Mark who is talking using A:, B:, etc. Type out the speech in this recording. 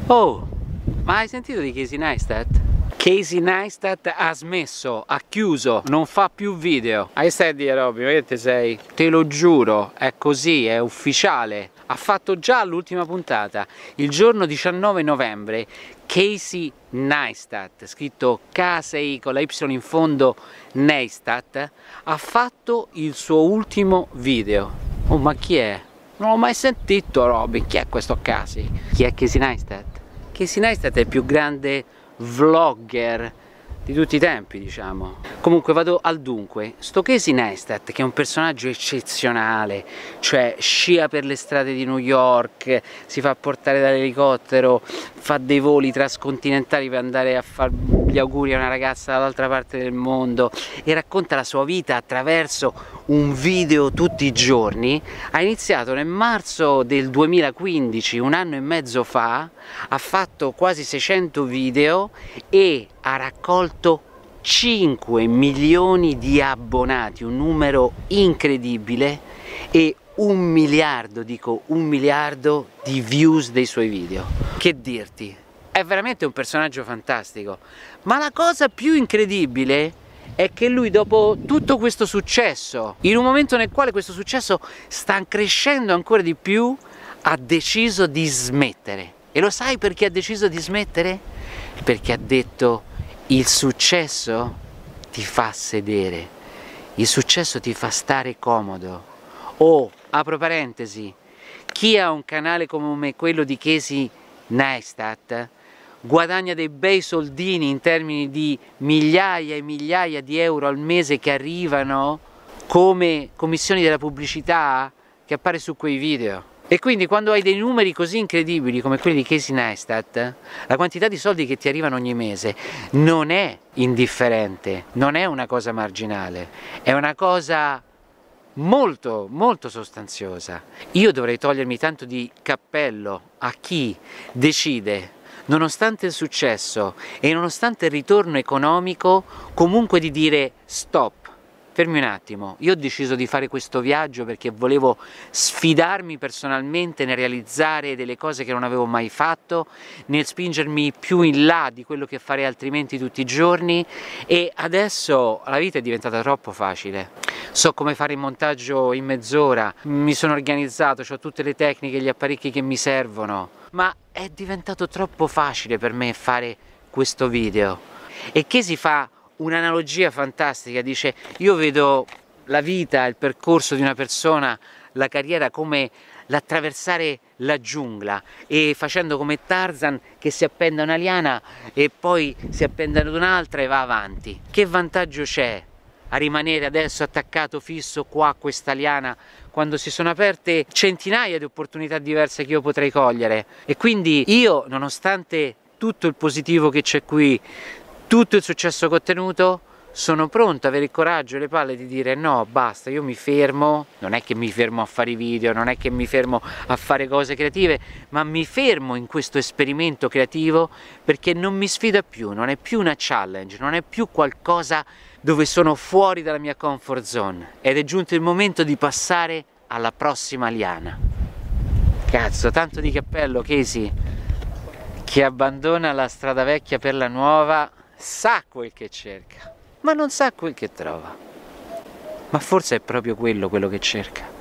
A: Oh, ma hai sentito di Casey Neistat? Casey Neistat ha smesso, ha chiuso, non fa più video. Hai stai a dire, Robby, vedete sei? Te lo giuro, è così, è ufficiale. Ha fatto già l'ultima puntata, il giorno 19 novembre, Casey Neistat, scritto Casey con la Y in fondo, Neistat, ha fatto il suo ultimo video. Oh, ma chi è? Non l'ho mai sentito, Robby, chi è questo Casey? Chi è Casey Neistat? Casey Neistat è il più grande vlogger di tutti i tempi, diciamo. Comunque vado al dunque. Sto Casey Neistat, che è un personaggio eccezionale, cioè scia per le strade di New York, si fa portare dall'elicottero, fa dei voli transcontinentali per andare a fare gli auguri a una ragazza dall'altra parte del mondo e racconta la sua vita attraverso un video tutti i giorni. Ha iniziato nel marzo del 2015, un anno e mezzo fa, ha fatto quasi 600 video e ha raccolto 5 milioni di abbonati, un numero incredibile, e 1 miliardo, dico 1 miliardo di views dei suoi video. Che dirti? È veramente un personaggio fantastico, ma la cosa più incredibile è che lui, dopo tutto questo successo, in un momento nel quale questo successo sta crescendo ancora di più, ha deciso di smettere. E lo sai perché ha deciso di smettere? Perché ha detto: il successo ti fa sedere, il successo ti fa stare comodo. Oh, apro parentesi, chi ha un canale come quello di Casey Neistat guadagna dei bei soldini in termini di migliaia e migliaia di euro al mese che arrivano come commissioni della pubblicità che appare su quei video. E quindi quando hai dei numeri così incredibili come quelli di Casey Neistat, la quantità di soldi che ti arrivano ogni mese non è indifferente, non è una cosa marginale, è una cosa molto molto sostanziosa. Io dovrei togliermi tanto di cappello a chi decide, nonostante il successo e nonostante il ritorno economico, comunque di dire stop. Fermi un attimo, io ho deciso di fare questo viaggio perché volevo sfidarmi personalmente nel realizzare delle cose che non avevo mai fatto, nel spingermi più in là di quello che farei altrimenti tutti i giorni, e adesso la vita è diventata troppo facile. So come fare il montaggio in mezz'ora, mi sono organizzato, ho tutte le tecniche, gli apparecchi che mi servono, ma è diventato troppo facile per me fare questo video. E che si fa un'analogia fantastica, dice: io vedo la vita, il percorso di una persona, la carriera come l'attraversare la giungla, e facendo come Tarzan che si appende a una liana e poi si appende ad un'altra e va avanti. Che vantaggio c'è a rimanere adesso attaccato fisso qua a questa liana quando si sono aperte centinaia di opportunità diverse che io potrei cogliere? E quindi io, nonostante tutto il positivo che c'è qui, tutto il successo che ho ottenuto, sono pronto ad avere il coraggio e le palle di dire no, basta, io mi fermo. Non è che mi fermo a fare i video, non è che mi fermo a fare cose creative, ma mi fermo in questo esperimento creativo perché non mi sfida più, non è più una challenge, non è più qualcosa dove sono fuori dalla mia comfort zone, ed è giunto il momento di passare alla prossima liana. Cazzo, tanto di cappello, Casey, che abbandona la strada vecchia per la nuova, sa quel che cerca, ma non sa quel che trova. Ma forse è proprio quello che cerca.